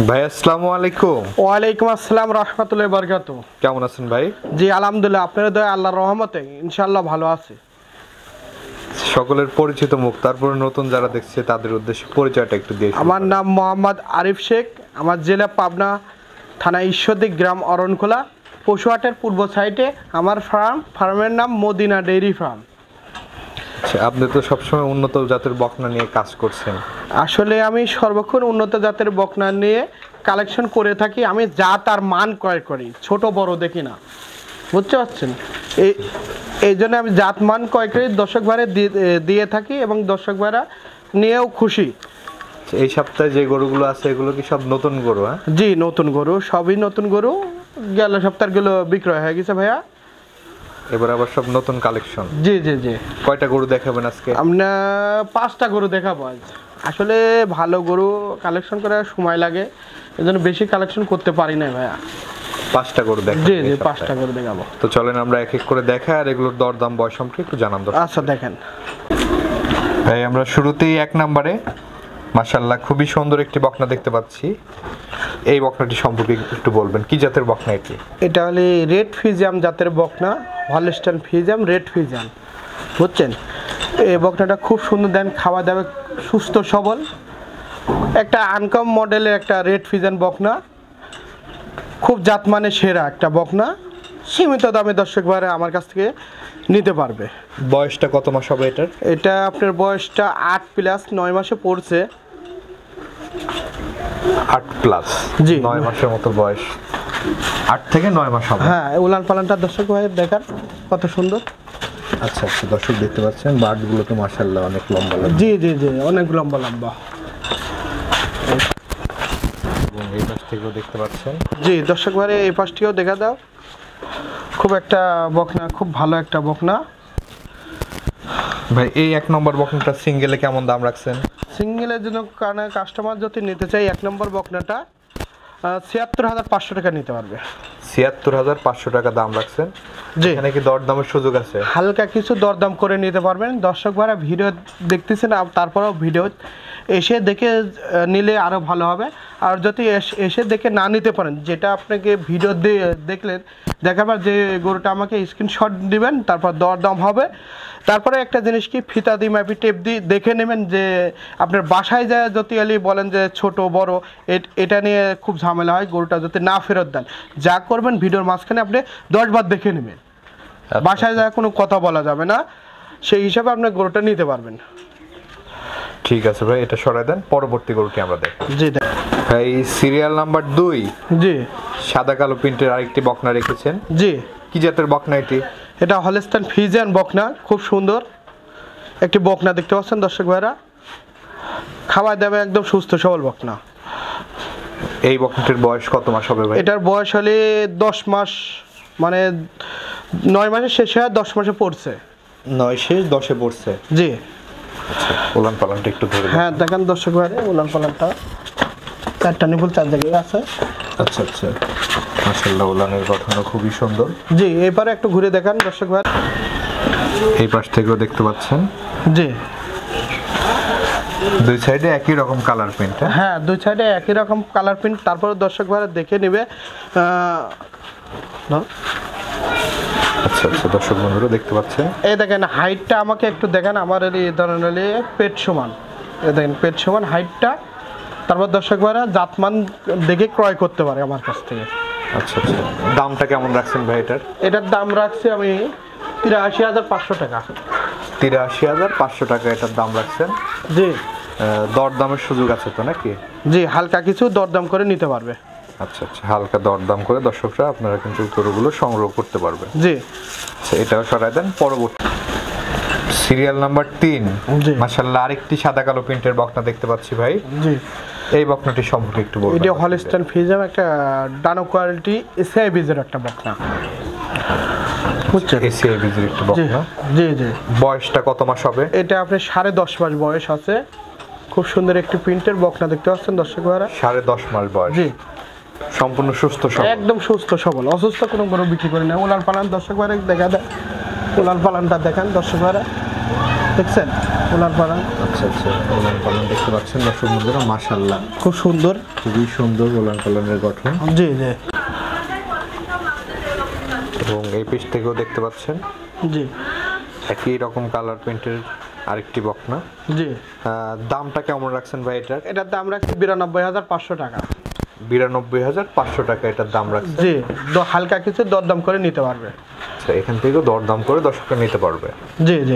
ভাই আসসালামু আলাইকুম। ওয়ালাইকুম আসসালাম রাহমাতুল্লাহি ওয়া বারাকাতুহু। কেমন আছেন ভাই? জি আলহামদুলিল্লাহ, আপনার দয়া আল্লাহর রহমতে ইনশাআল্লাহ ভালো আছি। সকলের পরিচিত মুখ, তারপরে নতুন যারা দেখছে তাদের উদ্দেশ্যে পরিচয়টা একটু দিয়ে। আমার নাম মোহাম্মদ আরিফ শেখ, আমার জেলা পাবনা, থানা ঈশ্বরদী, গ্রাম অরণখোলা, পশুহাটের পূর্ব সাইডে আমার ফার্মের নাম মদিনা ডেইরি ফার্ম। আপনি তো সবসময় উন্নত জাতের বকনা নিয়ে কাজ করছেন। আসলে আমি সর্বক্ষণ উন্নত জাতের বকনা নিয়ে কালেকশন করে থাকি। আমি জাত আর মান ক্রয় করি, ছোট বড় দেখি না, বুঝতে পারছেন? এই জন্য আমি জাত মান ক্রয় করে দর্শক ভাইরা দিয়ে থাকি এবং দর্শক ভাইরা নিয়েও খুশি। এই সপ্তাহে যে গরুগুলো আছে এগুলো কি সব নতুন গরু? হ্যাঁ জি নতুন গরু, সবই নতুন গরু। গেল সপ্তাহগুলো বিক্রয় হয়ে গেছে ভাইয়া, এবার আবার সব নতুন কালেকশন। জি জি জি। কয়টা গরু দেখাবেন আজকে? আমরা 5টা গরু দেখাবো আজ। আসলে ভালো গরু কালেকশন করার সময় লাগে, এই জন্য বেশি কালেকশন করতে পারি না ভাইয়া। 5টা গরু দেখাবো? জি জি 5টা গরু দেখাবো। তো চলেন আমরা এক এক করে দেখাই আর এগুলোর দরদাম বয়স সম্পর্কে একটু জানান। আচ্ছা দেখেন ভাই, আমরা শুরুতেই 1 নম্বরে মাশাআল্লাহ খুবই সুন্দর একটি বকনা দেখতে পাচ্ছি। এই বকনাটি সম্পর্কে একটু বলবেন, কি জাতের বকনা এটি? এটা হলে রেড ফিজিয়াম জাতের বকনা, হলস্টাইন ফিজিয়াম, রেড ফিজিয়াম, বুঝছেন? এই বকনাটা খুব সুন্দর, দেন খাওয়া দাওয়া সুস্থ সবল, একটা আনকম মডেলের একটা রেড ফিজিয়ান বকনা, খুব জাতমানে সেরা একটা বকনা। সীমিত দামে দর্শক ভাইরা আমার কাছ থেকে নিতে পারবে। বয়সটা কত মাস হবে এটার? এটা আপনার বয়সটা 8+ 9 মাসে পড়ছে। 8+, জি 9 মাসের মতো বয়স, 8 থেকে 9 মাস হবে। হ্যাঁ, উলান পালানটা দর্শক ভাই দেখার কত সুন্দর। আচ্ছা আচ্ছা, দর্শক দেখতে পাচ্ছেন বাটগুলো তো মাশাআল্লাহ অনেক লম্বা লম্বা। জি জি জি অনেক লম্বা লম্বা। এবং এই পাশ থেকেও দেখতে পাচ্ছেন। জি দর্শক ভাই এই পাশটিও দেখা দাও, খুব একটা বকনা, খুব ভালো একটা বকনা। ভাই এই 1 নম্বর বকনাটা সিঙ্গেলে কেমন দাম রাখছেন? সিঙ্গেলের জন্য কারণে কাস্টমার যদি নিতে চাই 1 নম্বর বকনাটা ৭৬,৫০০ টাকা নিতে পারবে। ৭৬,৫০০ টাকা দাম রাখছেন। জি, এখানে কি দরদামের সুযোগ আছে? হালকা কিছু দরদাম করে নিতে পারবেন। দর্শক ভাইরা ভিডিও দেখতেছেন, তারপরেও ভিডিও এসে দেখে নিলে আরও ভালো হবে। আর যদি এসে দেখে না নিতে পারেন, যেটা আপনাকে ভিডিও দেখলেন, দেখার পর যে গরুটা আমাকে স্ক্রিনশট দিবেন, তারপর দরদাম হবে। তারপরে একটা জিনিস কি, ফিতা দিয়ে মাপি টেপ দিয়ে দেখে নেবেন যে আপনার বাসায় যায় যদি বলেন যে ছোট বড়, এটা নিয়ে খুব ঝামেলা হয়। গরুটা যদি না ফেরত দেন, যা করবেন ভিডিওর মাঝখানে আপনি 10 বার দেখে নেবেন। বাসায় যায় কোনো কথা বলা যাবে না, সেই হিসাবে আপনি গরুটা নিতে পারবেন। ঠিক আছে ভাই, এটা সরাই দেন। পরবর্তী গরুটি আমরা দেখব। জি ভাই সিরিয়াল নাম্বার 2, জি সাদা কালো প্রিন্টের আরেকটি বকনা রেখেছেন। জি, কি জাতের বকনা এটি? এটা হলস্টাইন ফিজিয়ান বকনা, খুব সুন্দর একটি বকনা দেখতে পাচ্ছেন দর্শক ভাইরা। খাওয়া দাওয়া একদম সুস্থ সবল বকনা। এই বকনাটির বয়স কত মাস হবে ভাই? এটার বয়স হলে 10 মাস, মানে 9 মাসে শেষে 10 মাসে পড়ছে। 9 শেষ 10-এ পড়ছে। জি আচ্ছা, উলান পালানটা একটু ধরে। হ্যাঁ দেখেন দর্শক ভাইরা, উলান পালানটা 4টা নিপুল 4 জায়গায় আছে। আচ্ছা আচ্ছা, মাশাআল্লাহ উলানের গঠনও খুবই সুন্দর। জি এবারে একটু ঘুরে দেখান দর্শক ভাই। এই পাশ থেকেও দেখতে পাচ্ছেন। জি দুই সাইডে একই রকম কালার প্রিন্ট। হ্যাঁ, দুই সাইডে একই রকম কালার প্রিন্ট। তারপরে দর্শক ভাইরা দেখে নেবে। আচ্ছা আচ্ছা, দর্শক বন্ধুরা দেখতে পাচ্ছেন। এই দেখেন হাইটটা আমাকে একটু দেখেন, আমার এই ধরনের পেট সমান। এই দেখেন পেট সমান হাইটটা। তারপর দর্শক ভাইরা জাতমান দেখে ক্রয় করতে পারে আমার কাছ থেকে। আচ্ছা আচ্ছা, দামটা কেমন রাখছেন ভাই এটার? এটার দাম রাখছি আমি ৮৩,৫০০ টাকা। ৮৩,৫০০ টাকা এটার দাম রাখছেন। জি, দরদামের সুযোগ আছে তো নাকি? জি হালকা কিছু দরদাম করে নিতে পারবে। আচ্ছা আচ্ছা, হালকা দরদাম করে দর্শকরা আপনারা কিন্তু গরুগুলো সংগ্রহ করতে পারবেন। জি আচ্ছা, এটাও সরাই দেন। পরবর্তী সিরিয়াল নাম্বার 3, মাশাআল্লাহ আরেকটি সাদা কালো প্রিন্টের বকনা দেখতে পাচ্ছি ভাই। জি, এই বকনাটি সম্পর্কে একটু বলুন। এটা হলস্টাইন ফিজিয়াম, একটা ডানো কোয়ালিটি এসিআই বীজের একটা বকনা, বুঝছেন? এসিআই বীজের একটা বকনা। জি জি। বয়সটা কত মাস হবে? এটা আপনার 10.5 মাস বয়স আছে। খুব সুন্দর একটি প্রিন্টের বকনা দেখতে পাচ্ছেন দর্শক ভাইরা। 10.5 মাস বয়স। জি, সম্পূর্ণ সুস্থ সবল, একদম সুস্থ সবল, অসুস্থ কোনো গরু বিক্রি করি না। উলান পালান দর্শক ভাইরা দেখা দেয়, উলান পালানটা দেখান দর্শক ভাইরা, দেখছেন? ওলান পালান আচ্ছা আচ্ছা, ওলান পালান দেখতে পাচ্ছেন দর্শক বন্ধুরা, মাশাআল্লাহ খুব সুন্দর। খুবই সুন্দর ওলান পালানের গঠন। জি জি এবং এই পিস থেকেও দেখতে পাচ্ছেন জি একই রকম কালার প্রিন্টের আরেকটি বকনা। জি। দামটা কেমন রাখছেন ভাই এটার? এটার দাম রাখছি 92,500 টাকা। 92,500 টাকা এটার দাম রাখছেন। জি, হালকা কিছু দরদাম করে নিতে পারবে। আচ্ছা, এখান থেকেও দরদাম করে দর্শকরা নিতে পারবে। জি জি।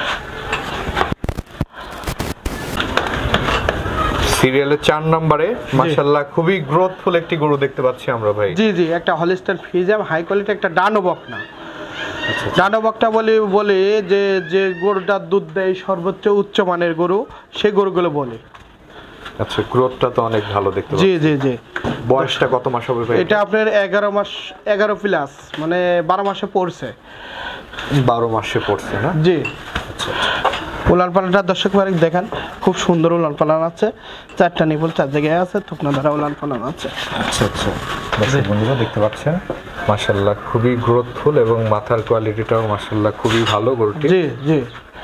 সিরিয়ালের 4 নম্বরে মাশাআল্লাহ খুবই গ্রোথফুল একটি গরু দেখতে পাচ্ছি আমরা ভাই। জি জি, একটা হলিস্টাইন ফ্রিজিয়ান হাই কোয়ালিটি একটা ডানো বকনা। আচ্ছা ডানো বকটা বলে যে যে গরুটা দুধ দেয় সর্বোচ্চ উচ্চ মানের গরু, সেই গরুগুলো বলে। আচ্ছা, গ্রোথটা তো অনেক ভালো দেখতে পাচ্ছি। জি জি জি। বয়সটা কত মাস হবে ভাই? এটা আপনার 11 মাস, 11 প্লাস, মানে 12 মাসে পড়ছে। 12 মাসে পড়ছে না? জি। আচ্ছা উলান পালানটা দর্শক ভাই দেখেন, খুব সুন্দর উলান পালান আছে। 4টা নিপুল 4 জায়গায় আছে, থুকনা ধরা উলান পালান আছে। আচ্ছা আচ্ছা, দর্শক বন্ধুরা দেখতে পাচ্ছেন মাশাআল্লাহ খুবই গ্রোথফুল এবং মাথার কোয়ালিটিটাও মাশাআল্লাহ খুবই ভালো গরুটি। জি জি।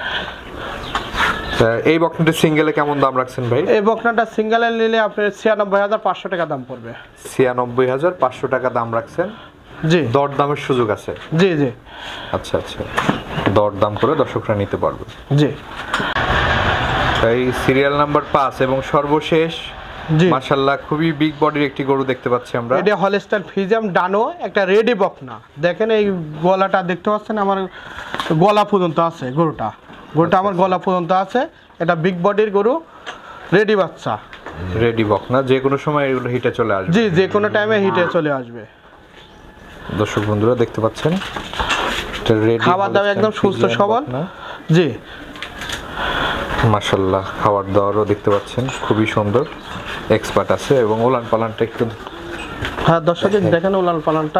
এই বকনাটি সিঙ্গেলে কেমন দাম রাখছেন ভাই? এই বকনাটা সিঙ্গেলে নিলে আপনার 96,500 টাকা দাম পড়বে। 96,500 টাকা দাম রাখছেন। জি। দরদামের সুযোগ আছে? জি জি। আচ্ছা আচ্ছা, দরদাম করে দর্শকরা নিতে পারবে। জি। তাই সিরিয়াল নাম্বার 5 এবং সর্বশেষ জি। মাশাআল্লাহ খুবই বিগ বডির একটি গরু দেখতে পাচ্ছি আমরা। এটা হলিস্টাইন ফ্রিজিয়ান ডানো, একটা রেডি বকনা। দেখেন এই গলাটা দেখতে পাচ্ছেন, আমার গলা পর্যন্ত আছে গরুটা। আমার গলা পর্যন্ত আছে। এটা বিগ বডির গরু, রেডি বাচ্চা। রেডি বকনা, যে কোনো সময় এগুলো হিটে চলে আসবে। জি, যে কোনো টাইমে হিটে চলে আসবে। দর্শক বন্ধুরা দেখতে পাচ্ছেন এটা রেডি, খাবার দাবার একদম সুস্থ সবল। জি। মাশাআল্লাহ খাবার দাবারও দেখতে পাচ্ছেন খুবই সুন্দর, এক্সপার্ট আছে। এবং ওলান পালানটা একটু হ্যাঁ দর্শক দেখেন উলান পালানটা,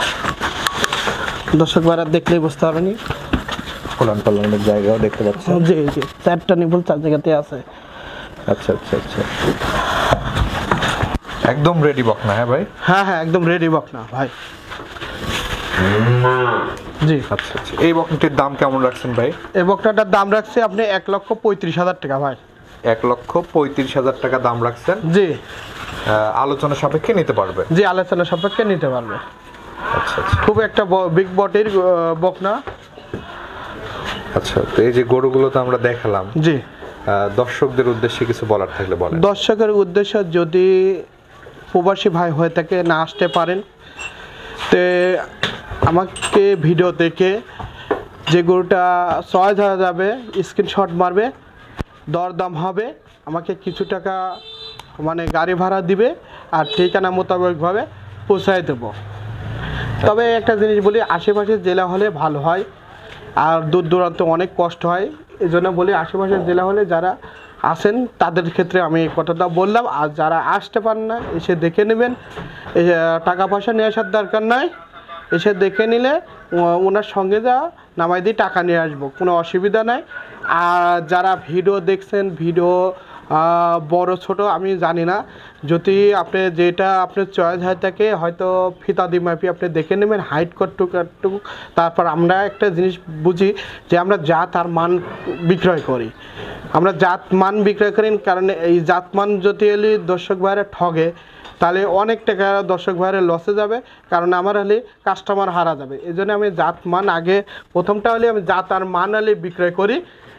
দর্শক ভাইরা দেখলেই বুঝতে পারবেন। ওলান পালানের জায়গাও দেখতে পাচ্ছেন। জি জি, 4টা নিপুল 4 জায়গাতে আছে। আচ্ছা আচ্ছা আচ্ছা, একদম রেডি বকনা। হ্যাঁ ভাই? হ্যাঁ হ্যাঁ, একদম রেডি বকনা ভাই। জি। আচ্ছা আচ্ছা, এই বকনাটির দাম কেমন রাখছেন ভাই? এই বকনাটার দাম রাখছে আপনি 1,35,000 টাকা ভাই। 1,35,000 টাকা দাম রাখছেন। জি। আলোচনা সাপেক্ষে নিতে পারবে? জি, আলোচনা সাপেক্ষে নিতে পারবে। আচ্ছা আচ্ছা খুব একটা বিগ বডির বকনা। আচ্ছা, তো এই যে গরুগুলো তো আমরা দেখালাম, জি। দর্শকদের উদ্দেশ্যে কিছু বলার থাকলে বলেন। দর্শকের উদ্দেশ্য, যদি প্রবাসী ভাই হয়ে থাকে না আসতে পারেন, তে আমাকে ভিডিও দেখে যে গরুটা চয়েস হয়ে যাবে স্ক্রিনশট মারবে, দরদাম হবে, আমাকে কিছু টাকা মানে গাড়ি ভাড়া দিবে আর ঠিকানা মোতাবেকভাবে পৌঁছায় দেবো। তবে একটা জিনিস বলি, আশেপাশের জেলা হলে ভালো হয়, আর দূর দূরান্ত অনেক কষ্ট হয়। এই জন্য বলি আশেপাশের জেলা হলে যারা আসেন তাদের ক্ষেত্রে আমি এই কথাটা বললাম। আর যারা আসতে পারেন না, এসে দেখে নেবেন। টাকা পয়সা নিয়ে আসার দরকার নাই, এসে দেখে নিলে ওনার সঙ্গে যা নামাই দিয়ে টাকা নিয়ে আসবো, কোনো অসুবিধা নাই। আর যারা ভিডিও দেখছেন, ভিডিও বড় ছোট আমি জানি না, যদি আপনি যেটা আপনার চয়েস হয় থাকে, হয়তো ফিতাদি মাপি আপনি দেখে নেবেন হাইট কতটুকু। তারপর আমরা একটা জিনিস বুঝি যে আমরা জাত আর মান বিক্রয় করি। আমরা জাত মান বিক্রয় করি, কারণ এই জাত মান যদি এলি দর্শক ভাইরা ঠগে, তাহলে অনেক টাকা দর্শক ভাইয়ের লসে যাবে, কারণ আমার হলে কাস্টমার হারা যাবে। এই জন্য আমি জাত মান আগে, প্রথমটা হলে আমি জাত আর মান হলে বিক্রয় করি,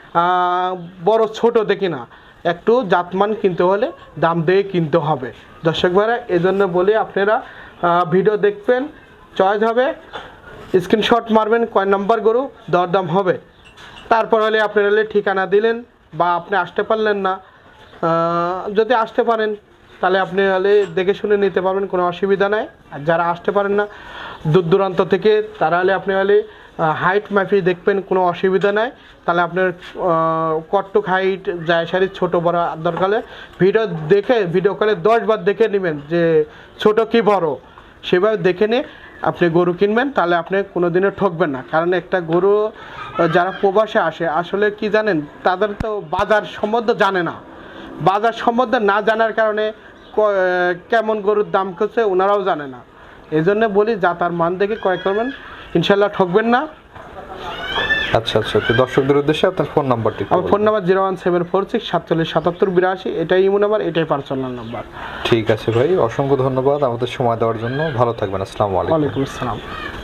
বড় ছোট দেখি না। একটু জাতমান কিনতে হলে দাম দিয়ে কিনতে হবে দর্শক ভাইরা। এই জন্য বলি আপনারা ভিডিও দেখবেন, চয়েস হবে, স্ক্রিনশট মারবেন, কয় নাম্বার গরু দরদাম হবে। তারপর হলে আপনারা হলে ঠিকানা দিলেন বা আপনি আসতে পারলেন না, যদি আসতে পারেন তাহলে আপনি হলে দেখে শুনে নিতে পারবেন, কোনো অসুবিধা নাই। আর যারা আসতে পারেন না দূর দূরান্ত থেকে, তারা হলে আপনি হলে হাইট মাফি দেখবেন, কোনো অসুবিধা নাই। তাহলে আপনার কটটুক হাইট যায় শাড়ি ছোটো বড় দরকার ভিডিও দেখে, ভিডিও কলে 10 বার দেখে নেবেন যে ছোট কি বড়, সেভাবে দেখে নিয়ে আপনি গরু কিনবেন, তাহলে আপনি কোনো দিনও ঠকবেন না। কারণ একটা গরু যারা প্রবাসে আসে, আসলে কি জানেন, তাদের তো বাজার সম্বন্ধে জানে না। বাজার সম্বন্ধে না জানার কারণে কেমন গরুর দাম করছে ওনারাও জানে না। এই জন্য বলি জাতার মান দেখে ক্রয় করবেন, ইনশাল্লাহ ঠকবেন না। আচ্ছা আচ্ছা, তো দর্শকদের উদ্দেশ্যে আপনার ফোন নাম্বারটি একটু আমার ফোন বলবেন। নাম্বার 01746 47 77 82, এটাই ইমো নাম্বার, এটাই পার্সোনাল নাম্বার। ঠিক আছে ভাই, অসংখ্য ধন্যবাদ আমাদের সময় দেওয়ার জন্য। ভালো থাকবেন, আসসালামু আলাইকুম। ওয়ালাইকুম আসসালাম।